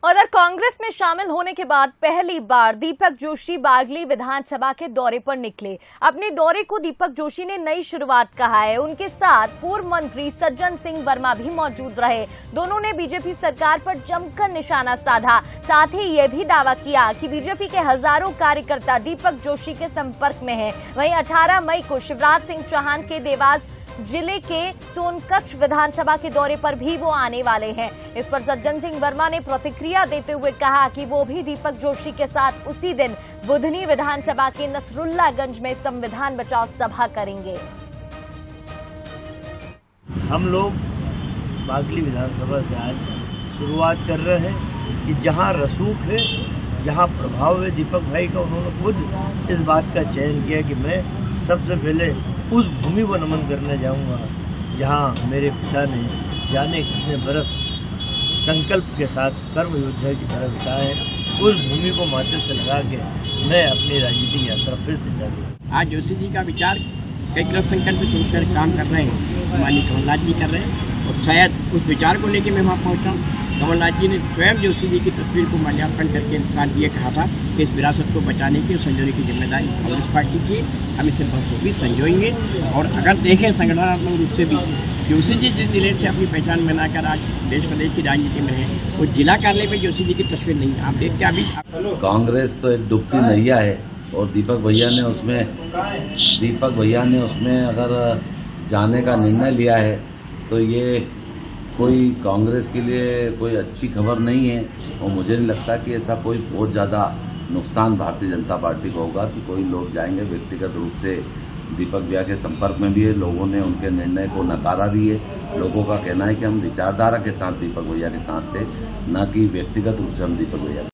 उधर कांग्रेस में शामिल होने के बाद पहली बार दीपक जोशी बागली विधानसभा के दौरे पर निकले। अपने दौरे को दीपक जोशी ने नई शुरुआत कहा है। उनके साथ पूर्व मंत्री सज्जन सिंह वर्मा भी मौजूद रहे। दोनों ने बीजेपी सरकार पर जमकर निशाना साधा। साथ ही यह भी दावा किया कि बीजेपी के हजारों कार्यकर्ता दीपक जोशी के संपर्क में हैं। वहीं 18 मई को शिवराज सिंह चौहान के देवास जिले के सोनकच्छ विधानसभा के दौरे पर भी वो आने वाले हैं। इस पर सज्जन सिंह वर्मा ने प्रतिक्रिया देते हुए कहा कि वो भी दीपक जोशी के साथ उसी दिन बुधनी विधानसभा के नसरुल्लागंज में संविधान बचाओ सभा करेंगे। हम लोग बागली विधानसभा से आज शुरुआत कर रहे हैं कि जहां रसूख है, जहां प्रभाव है दीपक भाई का, उन्होंने खुद इस बात का चयन किया कि मैं सबसे पहले उस भूमि को नमन करने जाऊंगा जहां मेरे पिता ने जाने कितने बरस संकल्प के साथ कर्म योद्धा की तरह बिताए। उस भूमि को माथे से लगा के मैं अपनी राजनीतिक यात्रा फिर से चालू। आज जोशी जी का विचार कई कृत संकल्प छोड़कर काम कर रहे हैं, माननीय कमलनाथ जी कर रहे हैं और शायद उस विचार को लेकर मैं वहाँ पहुँचा। कमलनाथ जी ने स्वयं जोशी जी की तस्वीर को माल्यार्पण करके इंसान ये कहा था कि इस विरासत को बचाने की और संजोने की जिम्मेदारी कांग्रेस पार्टी की। हम इसे बखूबी संजोएंगे और अगर देखें संगठनात्मक रूप से भी जोशी जी जिस जिले से अपनी पहचान बनाकर आज देश प्रदेश की राजनीति में है, वो जिला कार्यालय में जोशी जी की तस्वीर नहीं है। आप देखते अभी कांग्रेस तो एक डूबती नैया है और दीपक भैया ने उसमें अगर जाने का निर्णय लिया है तो ये कोई कांग्रेस के लिए कोई अच्छी खबर नहीं है और मुझे नहीं लगता कि ऐसा कोई बहुत ज़्यादा नुकसान भारतीय जनता पार्टी को होगा कि कोई लोग जाएंगे। व्यक्तिगत रूप से दीपक भैया के संपर्क में भी है, लोगों ने उनके निर्णय को नकारा भी है। लोगों का कहना है कि हम विचारधारा के साथ दीपक भैया के साथ थे, न कि व्यक्तिगत रूप से हम दीपक भैया